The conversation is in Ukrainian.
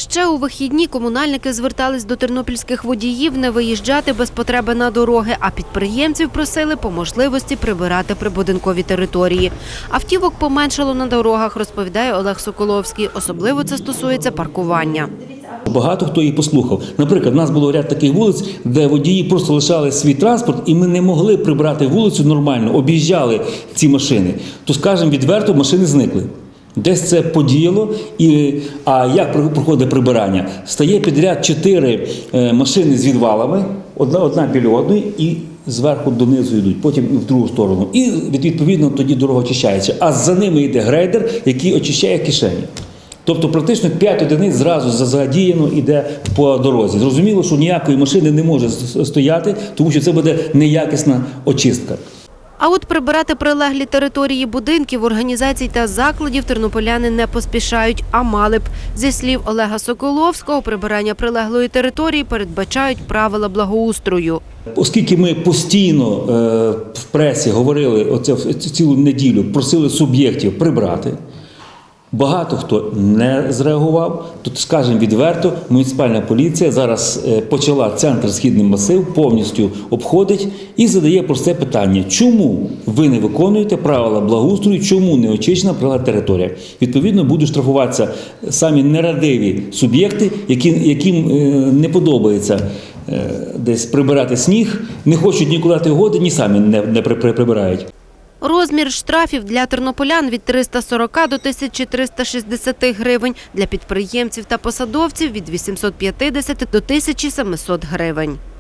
Ще у вихідні комунальники звертались до тернопільських водіїв не виїжджати без потреби на дороги, а підприємців просили по можливості прибирати прибудинкові території. Автівок поменшало на дорогах, розповідає Олег Соколовський. Особливо це стосується паркування. Багато хто її послухав. Наприклад, у нас було ряд таких вулиць, де водії просто лишали свій транспорт, і ми не могли прибрати вулицю нормально, об'їжджали ці машини. То, скажімо, відверто машини зникли. Десь це подіяло, а як проходить прибирання? Стає підряд 4 машини з відвалами, одна біля одної, і зверху донизу йдуть, потім в другу сторону. І, відповідно, тоді дорога очищається. А за ними йде грейдер, який очищає кишені. Тобто практично 5 одиниць зразу задіяно йде по дорозі. Зрозуміло, що ніякої машини не може стояти, тому що це буде неякісна очистка. А от прибирати прилеглі території будинків, організацій та закладів тернополяни не поспішають, а мали б. Зі слів Олега Соколовського, прибирання прилеглої території передбачають правила благоустрою. Оскільки ми постійно в пресі говорили цілу неділю, просили суб'єктів прибрати, багато хто не зреагував. Тут, скажімо відверто, муніципальна поліція зараз почала центр «Східний масив», повністю обходить і задає просте питання: чому ви не виконуєте правила благоустрою, чому не очищена прилегла територія? Відповідно, будуть штрафуватися самі нерадиві суб'єкти, яким не подобається десь прибирати сніг, не хочуть нікуди дати угоди, ні самі не прибирають. Розмір штрафів для тернополян від 340 до 1360 гривень, для підприємців та посадовців від 850 до 1700 гривень.